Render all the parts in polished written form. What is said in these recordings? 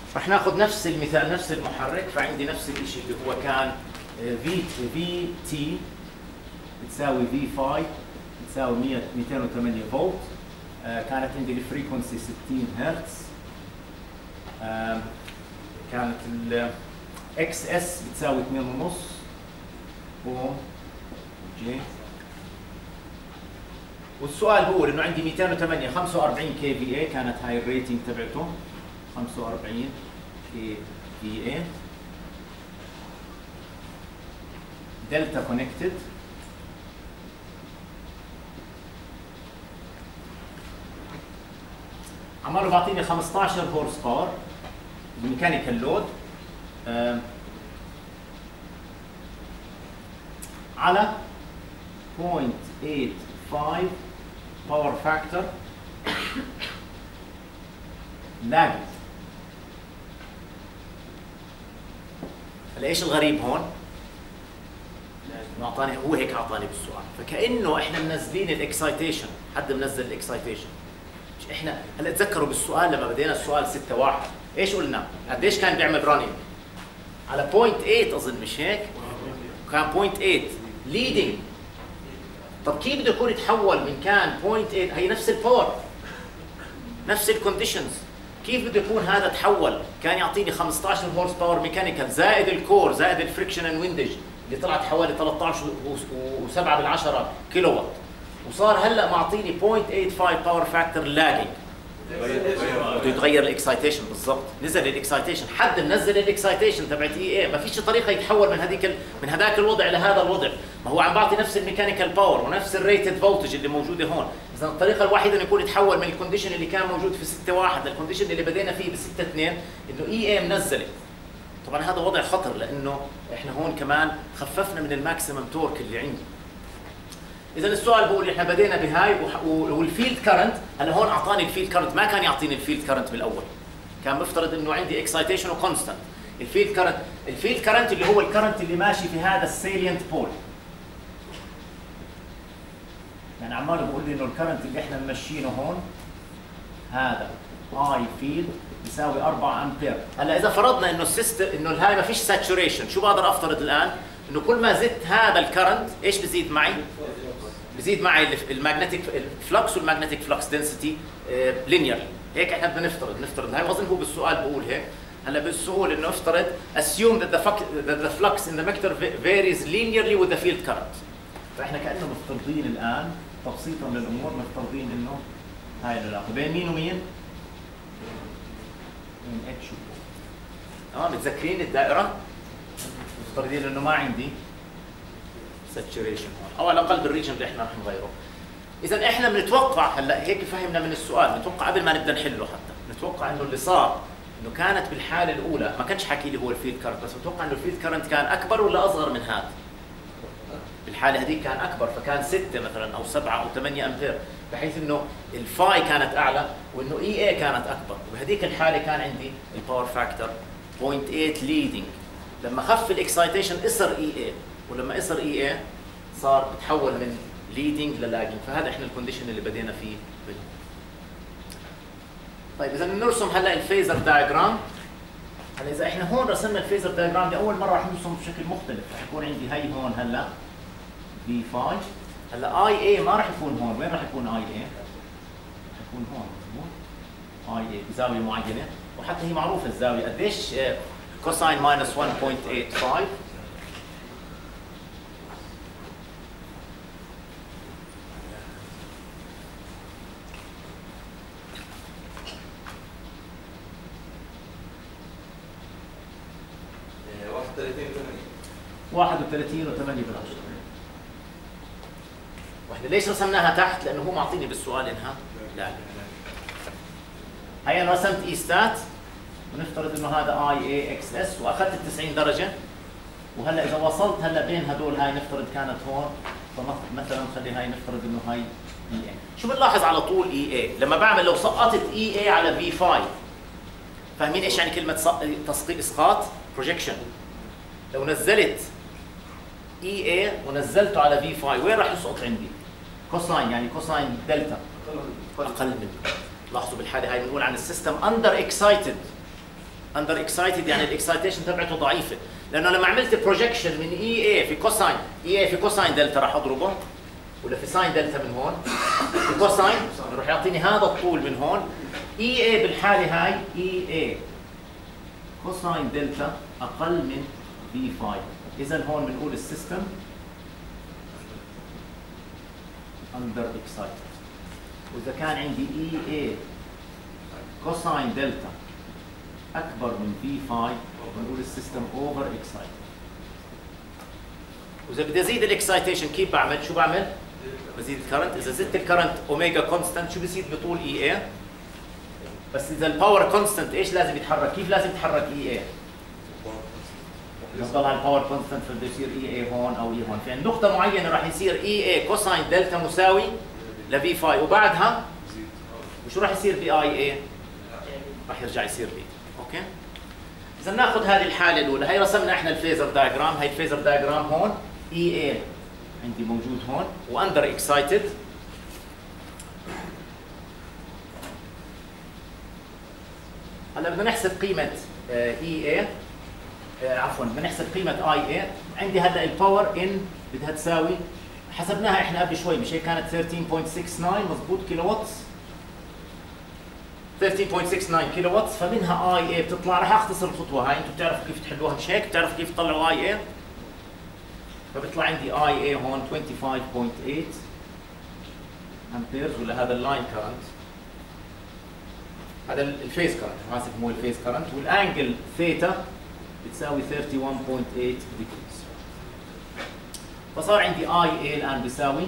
رح ناخذ نفس المثال، نفس المحرك، فعندي نفس الشيء اللي هو كان في تي بتساوي في فاي بتساوي 208 فولت. كانت عندي الفريكونسي 60 هرتز. كانت الاكس اس بتساوي 2.5 اوم جي. والسؤال بيقول انه عندي 208 45 كي في اي، كانت هاي الريتنج تبعته 45 كي في اي، دلتا كونكتد. عماله بعطيني 15 هورس باور الميكانيكال لود على 0.85 باور فاكتور لاج. هلا ايش الغريب هون؟ اعطاني هو هيك اعطاني بالسؤال، فكانه احنا منزلين الاكسايتيشن، حد منزل الاكسايتيشن. احنا هلا تذكروا بالسؤال لما بدينا السؤال 6-1 ايش قلنا؟ قديش كان بيعمل رانينج؟ على 0.8 اظن، مش هيك؟ كان 0.8 ليدنج. طب كيف بده يكون يتحول من كان 0.8، هي نفس الباور نفس الكونديشنز، كيف بده يكون هذا تحول؟ كان يعطيني 15 هورس باور ميكانيكال زائد الكور زائد الفريكشن اند ويندج اللي طلعت حوالي 13.7 كيلو وات، وصار هلا معطيني 0.85 باور فاكتور لاجينج. بده يتغير الاكسايتيشن بالضبط، نزل الاكسايتيشن، حد منزل الاكسايتيشن تبعت اي اي، ما فيش طريقه يتحول من هذاك الوضع لهذا الوضع، ما هو عم بعطي نفس الميكانيكال باور ونفس الريتد فولتج اللي موجوده هون. اذا الطريقه الوحيده انه يكون يتحول من الكونديشن اللي كان موجود في 6-1 للكونديشن اللي بدينا فيه ب 6-2 انه اي اي منزله. طبعا هذا وضع خطر لانه احنا هون كمان خففنا من الماكسيمم تورك اللي عندي. اذا السؤال بقول احنا بدينا بهاي والفيلد كرنت، هلا هون اعطاني الفيلد كرنت، ما كان يعطيني الفيلد كرنت بالاول، كان مفترض انه عندي اكسايتيشن وكونستانت. الفيلد كرنت اللي هو الكرنت اللي ماشي في هذا السيلينت بول، يعني عمال بقول لي انه الكرنت اللي احنا ممشينه هون هذا اي فيلد يساوي 4 امبير. هلا اذا فرضنا انه السيستم انه هاي ما فيش ساتوريشن، شو بقدر افترض الان؟ انه كل ما زدت هذا الكرنت ايش بزيد معي؟ بزيد معي الماجنتيك فلكس والماجنتيك فلكس دنسيتي لينير. هيك احنا بدنا نفترض هاي، واظن هو بالسؤال بقول هيك. هلا بالسؤال انه افترض assume that the flux in the vector varies linearly with the field current. فاحنا كانه مفترضين الان تبسيطا للامور، مفترضين انه هاي العلاقه بين مين ومين؟ بين اتش و متذكرين الدائره؟ مفترضين انه ما عندي ساتوريشن هون، او على الاقل بالريجن اللي احنا رح نغيره. اذا احنا بنتوقع هلا هيك فهمنا من السؤال، نتوقع قبل ما نبدا نحله حتى، نتوقع انه اللي صار انه كانت بالحاله الاولى ما كانش حكي لي هو الفيلد كارنت، بس متوقع انه الفيلد كارنت كان اكبر ولا اصغر من هذا؟ بالحاله هذيك كان اكبر، فكان 6 مثلا او 7 او 8 امبير، بحيث انه الفاي كانت اعلى وانه اي اي كانت اكبر، وبهذيك الحاله كان عندي الباور فاكتور 0.8 ليدنج. لما خف الاكسايتيشن قصر اي اي، ولما قصر اي اي صار بتحول من ليدنج للاجنج، فهذا احنا الكونديشن اللي بدينا فيه. طيب اذا نرسم هلا الفيزر دايجرام. هلا اذا احنا هون رسمنا الفيزر دايجرام لاول مره رح نرسم بشكل مختلف، رح يكون عندي هي هون هلا في 5. هلا اي اي ما رح يكون هون، وين رح يكون اي اي؟ رح يكون هون مضبوط. اي اي بزاويه معينه، وحتى هي معروفه الزاويه قديش، كوساين ماينس 1.85. واحد 31.8. واحدة ليش رسمناها تحت؟ لأنه هو معطيني بالسؤال إنها لا. هي أنا رسمت إي ستات، ونفترض إنه هذا اي اي اكس اس، وأخذت ال 90 درجة، وهلا إذا وصلت هلا بين هدول هاي نفترض كانت هون، فمثلا نخلي هاي نفترض إنه هاي اي اي. شو بنلاحظ على طول اي اي؟ لما بعمل لو سقطت اي اي على في 5، فاهمين إيش يعني كلمة إسقاط؟ بروجيكشن. لو نزلت اي اي ونزلته على في 5 وين راح يسقط عندي؟ كوساين، يعني كوساين دلتا اقل من. لاحظوا بالحاله هاي بنقول عن السيستم اندر اكسايتد، اندر اكسايتد يعني الاكسايتيشن تبعته ضعيفه، لانه لما عملت بروجكشن من اي اي في كوساين، اي اي في كوساين دلتا راح اضربه، ولا في ساين دلتا من هون، في كوساين راح يعطيني هذا الطول من هون. اي اي بالحاله هاي اي اي كوساين دلتا اقل من في 5، اذا هون بنقول السيستم اندر اكسايتد. واذا كان عندي اي اي كوساين دلتا اكبر من في 5 بنقول السيستم اوفر اكسايتد. واذا بدي ازيد الاكسايتيشن كيف بعمل؟ شو بعمل؟ بزيد الكرنت. اذا زدت الكرنت اوميجا كونستنت شو بصير بطول اي اي؟ بس اذا الباور كونستنت ايش لازم يتحرك؟ كيف لازم يتحرك اي اي؟ نضل على الباور كونستنت فبده يصير اي اي هون او اي هون، في عند نقطة معينة راح يصير اي اي كوساين دلتا مساوي لفي 5، وبعدها وشو راح يصير بي اي اي؟ راح يرجع يصير بي. اوكي؟ إذا ناخذ هذه الحالة الأولى، هي رسمنا احنا الفيزر دايجرام، هي الفيزر دايجرام هون اي اي عندي موجود هون واندر اكسايتد. هلا بدنا نحسب قيمة اي اي، عفوا بدنا نحسب قيمة اي اي. عندي هلا الباور ان بدها تساوي، حسبناها احنا قبل شوي مش هيك؟ كانت 13.69 مضبوط كيلو واتس، 13.69 كيلو واتس، فمنها اي اي بتطلع. راح اختصر الخطوه هاي، انتم بتعرفوا كيف تحلوها مش هيك؟ بتعرفوا كيف تطلعوا اي اي؟ فبيطلع عندي اي اي هون 25.8 امبيرز، ولا هذا اللاين كرنت، هذا الفيز كرنت، حاسب مو الفيز كرنت، والانجل ثيتا بتساوي 31.8 ديجريز. فصار عندي اي اي الان بيساوي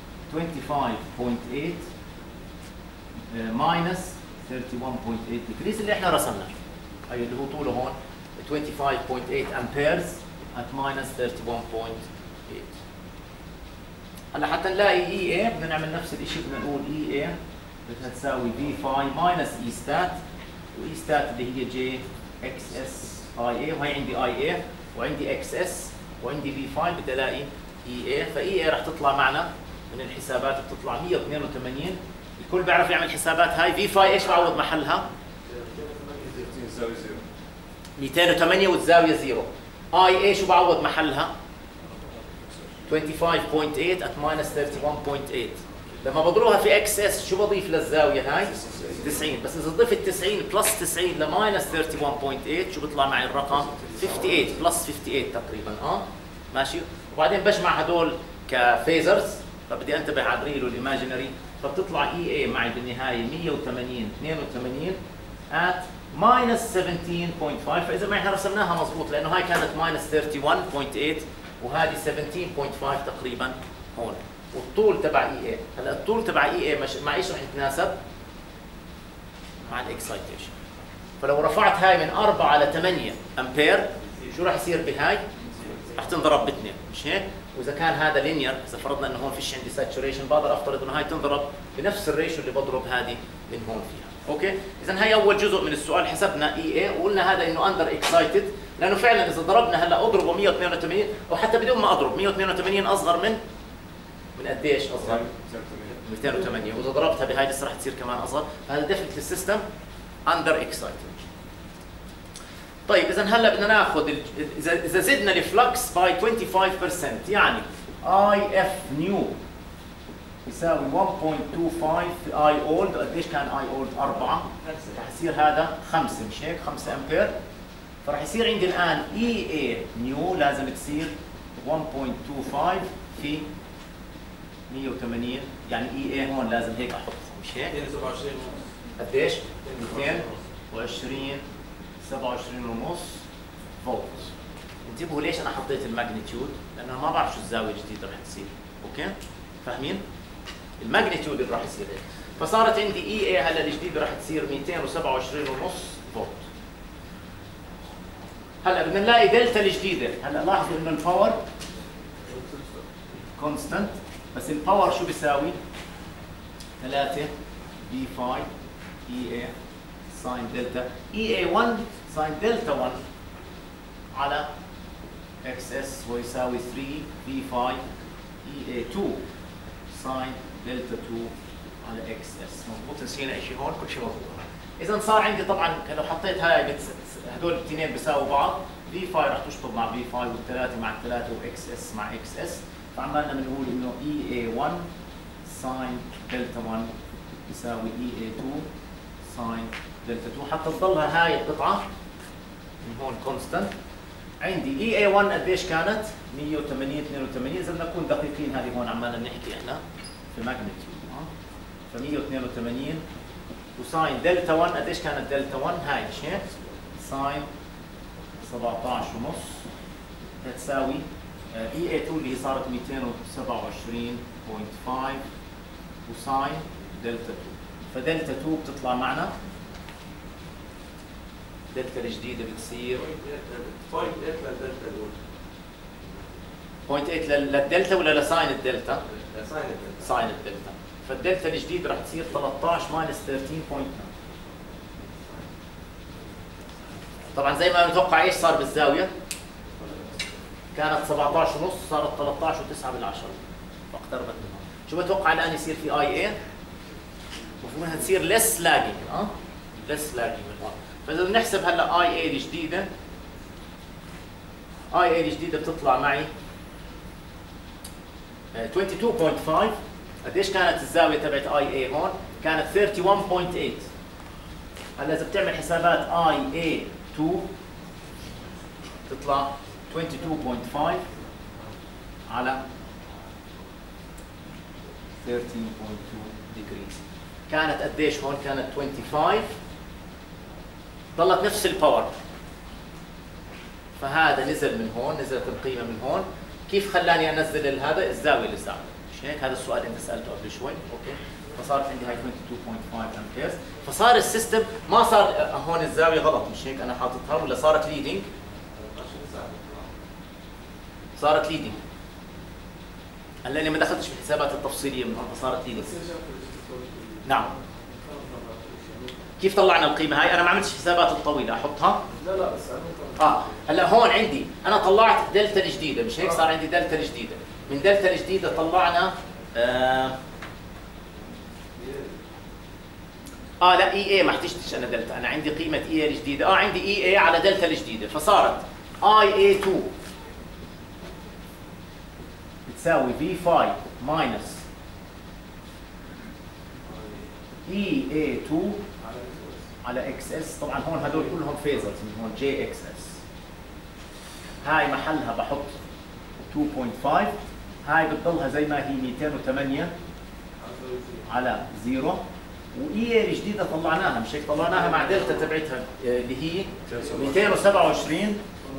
25.8 ماينس 31.8 ديجريز اللي احنا رسمناه، اي اللي هو طوله هون 25.8 امبيرز at minus 31.8. هلا حتى نلاقي اي اي بدنا نعمل نفس الشيء، بدنا نقول اي اي بدها تساوي في فاي ماينس اي ستات، واي ستات اللي هي جي اكس اس اي اي، وهي عندي اي اي وعندي اكس اس وعندي في فاي، بدي الاقي اي اي. فاي اي راح تطلع معنا من الحسابات بتطلع 182. الكل بيعرف يعمل حسابات هاي. في فاي ايش بعوض محلها؟ 208 والزاويه 0. اي اي شو بعوض محلها؟ 25.8 at minus 31.8. لما بضربها في اكس اس شو بضيف للزاويه هاي؟ 90. بس اذا ضفت 90 بلس 90 لماينس 31.8 شو بيطلع معي الرقم؟ 58 بلس 58 تقريبا. ماشي. وبعدين بجمع هدول كفيزرز، فبدي انتبه على الريل والايماجينري، فبتطلع اي اي معي بالنهايه 180 82 at minus 17.5. فاذا ما احنا رسمناها مضبوط، لانه هاي كانت minus 31.8 وهذه 17.5 تقريبا هون، والطول تبع اي اي. هلا الطول تبع اي اي مع ايش رح يتناسب؟ مع الاكسايتيشن. فلو رفعت هاي من 4 ل 8 امبير شو رح يصير بهاي؟ رح تنضرب باثنين مش هيك؟ واذا كان هذا لينير، اذا فرضنا انه هون فيش عندي ساتوريشن، بقدر افترض انه هاي تنضرب بنفس الريشيو اللي بضرب هذه من هون فيها. اوكي؟ اذا هي اول جزء من السؤال، حسبنا اي اي وقلنا هذا انه اندر اكسايتد، لانه فعلا اذا ضربنا هلا اضربه 182 او حتى بدون ما اضرب 182 اصغر من قديش اصغر؟ 208. واذا ضربتها بهاي لسه رح تصير كمان اصغر، فهذا ديفنتلي السيستم اندر اكسايتد. طيب اذا هلا بدنا ناخذ اذا زدنا الفلكس باي 25%، يعني اي اف نيو يساوي 1.25 في اي اولد. قديش كان اي اولد؟ 4. رح يصير هذا 5 مش هيك؟ 5 امبير. فرح يصير عندي الان اي اي نيو لازم تصير 1.25 في 180، يعني اي اي هون لازم هيك احطها مش هيك؟ 227 قديش؟ 227 ونص فولت. انتبهوا ليش انا حطيت الماجنتيود؟ لانه ما بعرف شو الزاويه الجديده رح تصير. اوكي؟ فاهمين؟ الماجنتيود اللي راح يصير هيك. فصارت عندي اي اي هلا الجديده راح تصير 227 ونص فولت. هلا بدنا نلاقي دلتا الجديده. هلا لاحظوا انه الباور كونستنت، بس الباور شو بيساوي؟ 3 بي فاي اي اي ساين دلتا اي اي 1 ساين دلتا 1 على اكس اس، ويساوي 3 بي فاي اي اي 2 ساين دلتا 2 على اكس اس. مضبوط؟ نسينا شيء هون؟ كل شيء مضبوط. اذا صار عندي طبعا لو حطيت هاي هدول الاثنين بيساووا بعض، في فاي رح تشطب مع في فاي والثلاثه مع الثلاثه واكس اس مع اكس اس، فعمالنا بنقول انه اي اي 1 ساين دلتا 1 يساوي اي اي 2 ساين دلتا 2 حتى تضلها هاي القطعه من هون كونستنت. عندي اي اي 1 قديش كانت؟ 180 82، اذا بدنا نكون دقيقين هذه هون عمالنا بنحكي احنا في ماجنتيود ف 182 وساين دلتا 1 قديش كانت دلتا 1؟ هاي مش هيك؟ ساين 17 ونص تساوي اي اي 2 اللي هي صارت 227.5 وساين دلتا 2، فدلتا 2 بتطلع معنا دلتا الجديده بتصير 0.8 للدلتا الاولى. 0.8 للدلتا ولا لساين الدلتا؟ لساين الدلتا. ساين الدلتا، فالدلتا الجديد رح تصير 13 ماينس 13.9. طبعا زي ما متوقع ايش صار بالزاويه؟ كانت 17 ونص صارت 13 و9 بالعشرة، فاقتربت منها. شو بتوقع الان يصير في اي اي؟ المفروض انها تصير ليس لاجينج، ليس لاجينج. فاذا بنحسب هلا اي اي الجديده، اي اي الجديده بتطلع معي 22.5. قديش كانت الزاويه تبعت اي اي هون؟ كانت 31.8. هلا اذا بتعمل حسابات اي اي 2 تطلع 22.5 على 13.2 degrees. كانت قديش هون؟ كانت 25، ضلت نفس الباور، فهذا نزل من هون، نزلت القيمه من هون. كيف خلاني انزل هذا؟ الزاويه اللي صارت، مش هيك؟ هذا السؤال اللي انت سالته قبل شوي، اوكي؟ فصارت عندي هاي 22.5 امبيرز، فصار السيستم ما صار هون الزاويه غلط، مش هيك انا حاططها، ولا صارت ليدنج؟ صارت ليدنج. هلا انا ما دخلتش في الحسابات التفصيليه من هون، فصارت ليدنج. نعم. كيف طلعنا القيمه هاي؟ انا ما عملتش حسابات الطويله، احطها؟ لا بس هلا هون عندي انا طلعت دلتا الجديده، مش هيك؟ صار عندي دلتا الجديده، من دلتا الجديده طلعنا لا اي اي ما احتجتش انا دلتا، انا عندي قيمه اي اي الجديده، عندي اي اي على دلتا الجديده، فصارت اي اي 2 بتساوي في 5 ماينس اي اي 2 على اكس اس. طبعا هون هدول كلهم فيزرز، من هون جي اكس اس، هاي محلها بحط 2.5، هاي بتضلها زي ما هي 208 على 0، واي الجديده طلعناها، مش هيك؟ طلعناها مع دلتا تبعتها اللي هي 227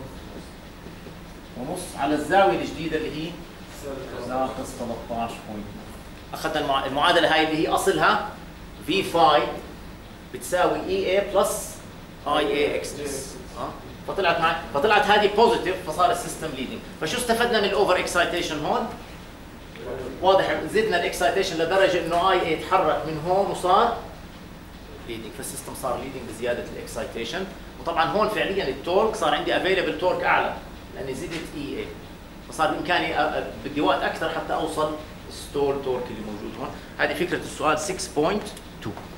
ونص على الزاويه الجديده اللي هي ناقص 13. اخذنا المعادله هاي اللي هي اصلها في فاي بتساوي اي اي بلس اي اي اكس اس، فطلعت هذه بوزيتيف، فصار السيستم ليدنج. فشو استفدنا من الاوفر اكسايتيشن هون؟ واضح زدنا الاكسايتيشن لدرجه انه اي اي تحرك من هون وصار ليدنج، فالسيستم صار ليدنج بزياده الاكسايتيشن. وطبعا هون فعليا التورك صار عندي افيلبل تورك اعلى لاني زدت اي اي، فصار بامكاني بدي وقت اكثر حتى اوصل ستول تورك اللي موجود هون. هذه فكره السؤال 6.2.